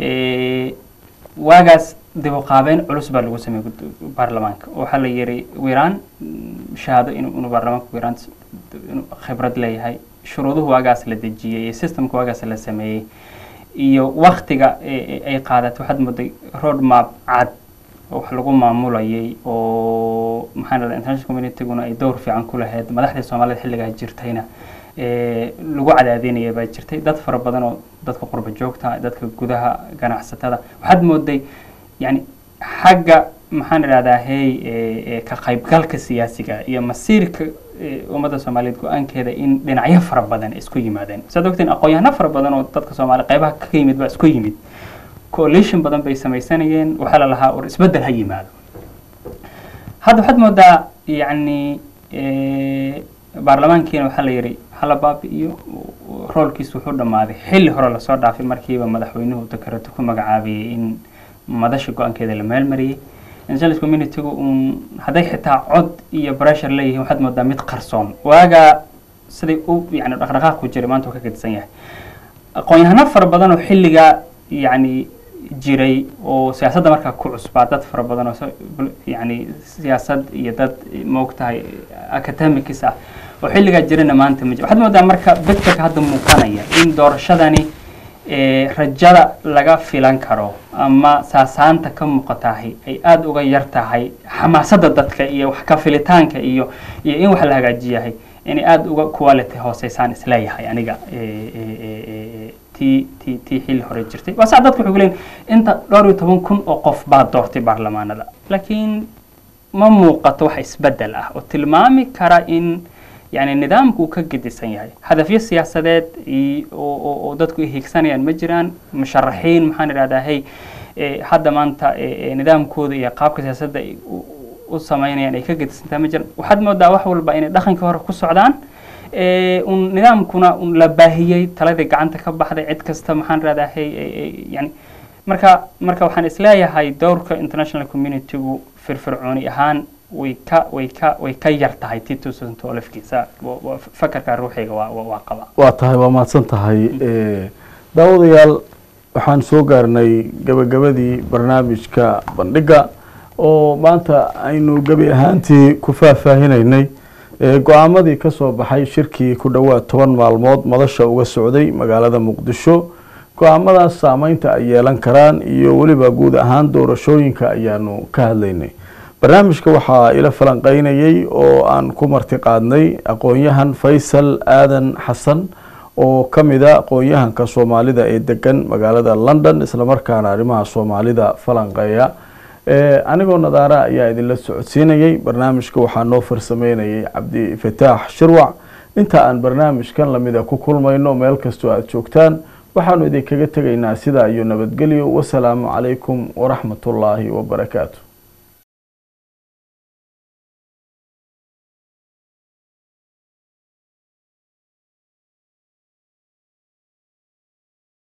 waagaas dib u qaabeyn culus baa lagu sameeyay baarlamaanka waxa la yiri Iran shahaado inuu baarlamaanka Iran khibrad leeyahay shuruuduhu waagaas la dejiyay systemka waagaas la sameeyay iyo waqtiga ay qaadato waxaad mooday road map cad oo wax lagu maamulayay oo maxaan radaa international community-guna ay door fiican ku lahayd madaxda Soomaaliyeed xilliga jirtayna lagu cadaadinayay baa jirtay dad fara badan oo dadka qurba joogta dadka gudaha ganacsatada waxaad mooday yani xagga maxaan radaa ka qaybgalka siyaasiga iyo masiirka ummadda Soomaaliyeed go'aankeeda in dhinacyo fara badan isku yimaadeen sadogteen aqoonyahano fara badan oo dadka Soomaali qaybaha ka yimid baa isku yimid coalition badan bay samaysanayeen waxa la lahaa oo isbedel ha yimaado hadda waxaad moodaa yani baarlamaankiina waxa la yiri hala baabi iyo roolkiisu wuxuu dhamaaday xilli hore la soo dhaafay markiiba madaxweynuhu dekreto ku magacaabay in madasha go'aankeeda la meel mariyay international community-gu haday xitaa cod iyo pressure leeyahay waxaad moodaa mid qarsoon waaga sidii uu yani dhaqdhaqaaq ku jiray maanta ka gedisan yahay aqoonyahano fara badan oo xilliga yani jiray oo siyaasadda markaa ku cusbaa dad fara badan oo yani siyaasad iyo dad moogtahay academics ah oo xilliga jirana maanta ma jiro waxaad moodaa marka beddelka hadda muuqanaya in doorashadani rajada laga filan karo ama saasaanta ka muuqatahay ay aad uga yar tahay xamaasadda dadka iyo wax ka filitaanka iyo in wax la hagaajiyahay inay aad uga quality hooseysaan isleeyahay aniga tii xilli hore jirtay waa sax dadku wuxuu leeyahay inta 12,000 oo qof baa doortay baarlamaanada laakiin ma muuqato wax isbedel ah oo tilmaami kara in يعني نظامك وكجديسن يعني هدفية سياسات ودتك هيكسانيان مجران مشرحين محن هذا هي حدا ما أنت نظام كود يقابك سياسات والسماين يعني كجديسن مجران وحد ما دا وحول بين دخن كهر كسعدان ونظام كنا لباهية ثلاثة قعنت كبح هذا عد كست محن هذا هي يعني مركا وحن إسلايا هاي دورك international community فرعوني هان ويكا يرتاحي 2012 كيسا فكرك روحيga waa qaba waa tahay waa maadsan tahay daawadayaal waxaan soo gaarnay gabagabadii barnaamijka bandhiga oo maanta aynu gabi ahaantii ku faahfaahinaynay go'aamadii ka soo baxay shirkii ku dhawaad 10 maalmood madasha uga socday magaalada Muqdisho go'aamadaas saameynta ay yeelan karaan iyo waliba guud ahaan doorashooyinka ayaanu ka hadlaynay barnaamijka waxaa ila falanqeynayay oo aan ku marti qaadnay aqoonyahan Faysal Aadan Xasan oo kamida aqoonyahanka Soomaalida ee degan magaalada London isla markaana arrimaha Soomaalida falanqeeya anigoo nadaara ayaa idin la socodsiinayay barnaamijka waxaa noo farsameynayay Cabdi Fataax Shirwac inta aan barnaamijkan lamida ku kulmayno meel kasto aad joogtaan waxaanu idin kaga tagaynaa sida iyo nabadgelyo wassalaamu calaykum wa rahmatullaahi wa barakaatuh